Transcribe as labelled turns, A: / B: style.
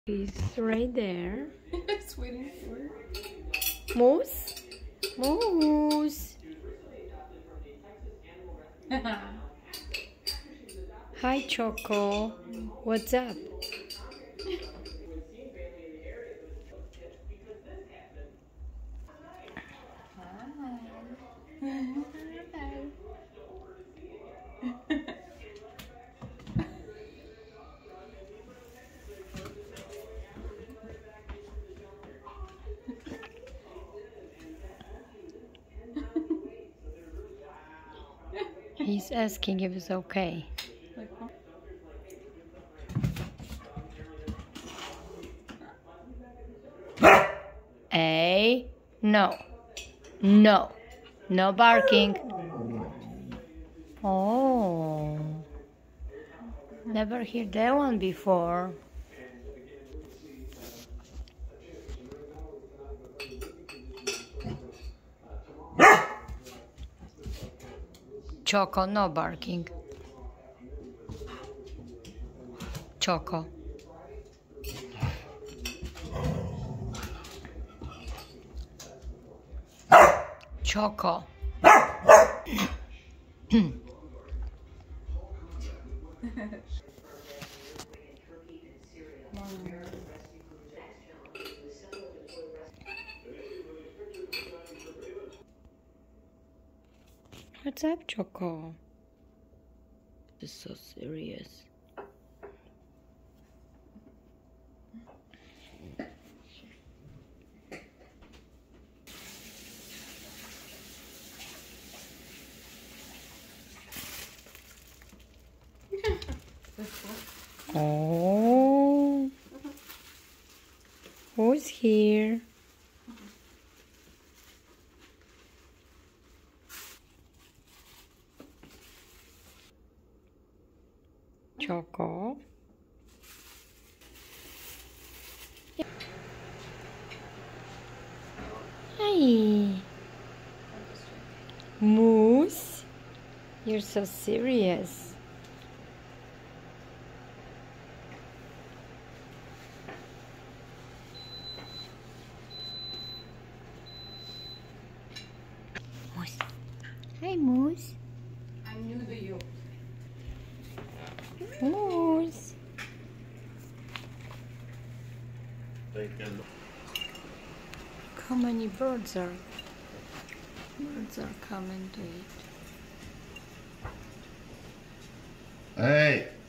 A: He's right there.
B: Just waiting for it.
A: Moose? Moose! Hi, Choco. What's up? He's asking if it's okay. Hey, no. No. No barking. Oh. Never heard that one before. Choco, no barking. Choco. Choco. What's up, Choco? This is so serious. Oh, who's here? Choco. Hi. Moose, you're so serious. Moose. Hi, Moose.
B: I'm new to you.
A: Moose. How many birds are coming to eat?
C: Hey!